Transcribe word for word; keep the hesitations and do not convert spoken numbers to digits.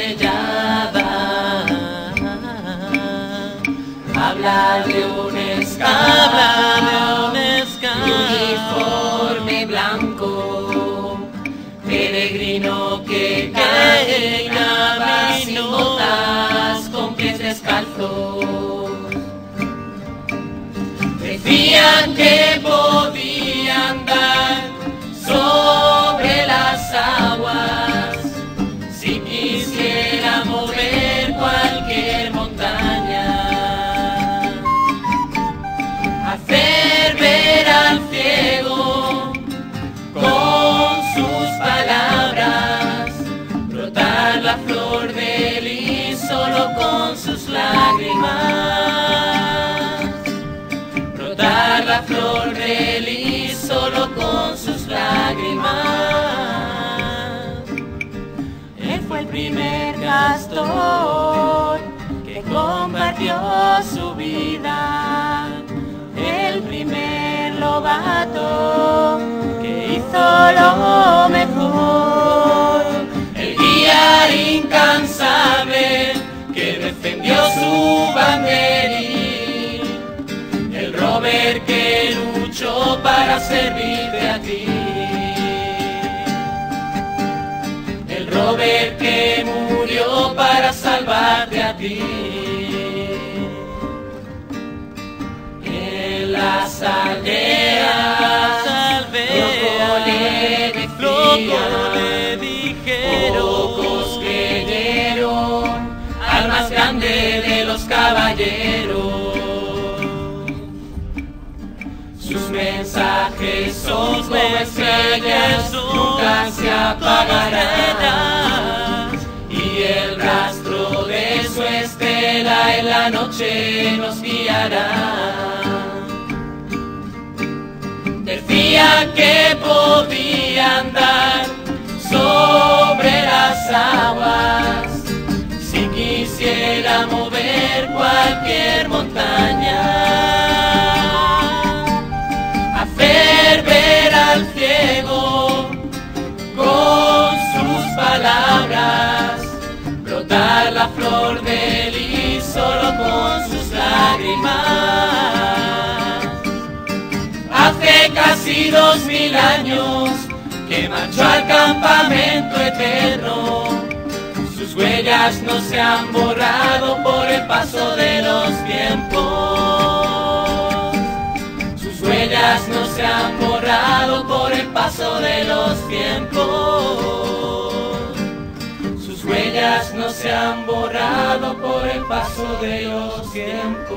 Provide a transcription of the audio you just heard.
estrellada. Habla de un esclavo, de uniforme blanco, peregrino que caminaba sin botas, con pies descalzos. Decían que podía andar sobre las aguas si quisiera mover cualquier montaña, hacer ver al ciego con sus palabras, brotar la flor de lis solo con sus lágrimas, brotar la flor de lis solo con sus lágrimas. Él fue el primer pastor que compartió su vida, el primer lobato que hizo lo mejor, el guía incansable que defendió su banderín, el Robert que luchó para servirte a ti, el Robert que murió para salvarte a ti. En las aldeas, loco le dijeron, pocos creyeron al más grande de los caballeros. Sus mensajes son como estrellas, nunca se apagarán, y el rastro de su estela en la noche nos guiará. Decía que podía andar sobre las aguas si quisiera mover cualquier montaña, hacer ver al ciego con sus palabras, brotar la flor de lis solo con sus lágrimas. Hace casi dos mil años que marchó al campamento eterno, sus huellas no se han borrado por el paso de los tiempos, sus huellas no se han borrado por el paso de los tiempos, sus huellas no se han borrado por el paso de los tiempos.